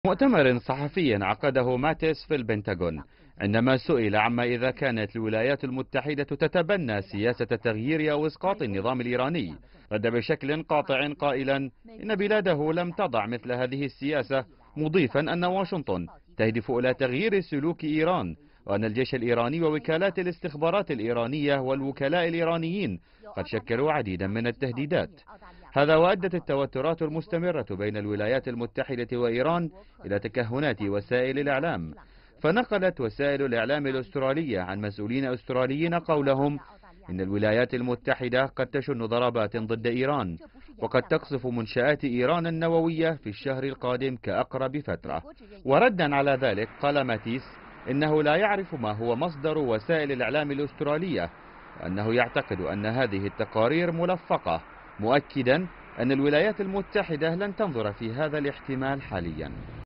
مؤتمر صحفي عقده ماتيس في البنتاغون عندما سئل عما إذا كانت الولايات المتحدة تتبنى سياسة تغيير أو إسقاط النظام الإيراني، رد بشكل قاطع قائلا إن بلاده لم تضع مثل هذه السياسة، مضيفا أن واشنطن تهدف إلى تغيير سلوك إيران، وأن الجيش الإيراني ووكالات الاستخبارات الإيرانية والوكلاء الإيرانيين قد شكلوا عديدا من التهديدات. هذا وأدت التوترات المستمرة بين الولايات المتحدة وإيران إلى تكهنات وسائل الإعلام، فنقلت وسائل الإعلام الأسترالية عن مسؤولين أستراليين قولهم إن الولايات المتحدة قد تشن ضربات ضد إيران، وقد تقصف منشآت إيران النووية في الشهر القادم كأقرب فترة. وردا على ذلك قال ماتيس إنه لا يعرف ما هو مصدر وسائل الإعلام الأسترالية، وأنه يعتقد أن هذه التقارير ملفقة، مؤكدا أن الولايات المتحدة لن تنظر في هذا الاحتمال حاليا.